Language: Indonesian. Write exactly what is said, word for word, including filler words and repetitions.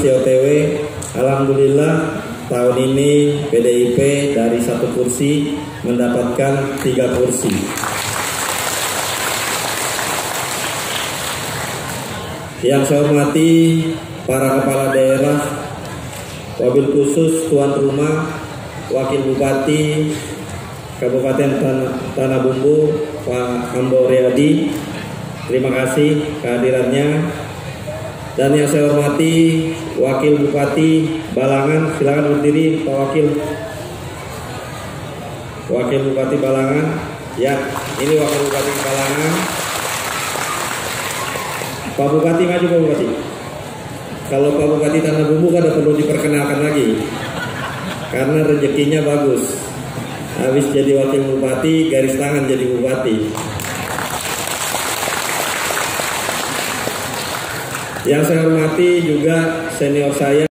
masih O T W. Alhamdulillah tahun ini P D I P dari satu kursi mendapatkan tiga kursi. Yang saya hormati para kepala daerah, wabil khusus tuan rumah, wakil bupati Kabupaten Tan Tanah Bumbu, Pak Ambo Riyadi, terima kasih kehadirannya. Dan yang saya hormati wakil bupati Balangan, silakan berdiri Pak Wakil. Wakil bupati Balangan, ya ini wakil bupati Balangan. Pak Bupati maju Pak Bupati. Kalau Pak Bupati Tanah Bumbu kan perlu diperkenalkan lagi, karena rezekinya bagus. Habis jadi wakil bupati, garis tangan jadi bupati. Yang saya hormati juga senior saya.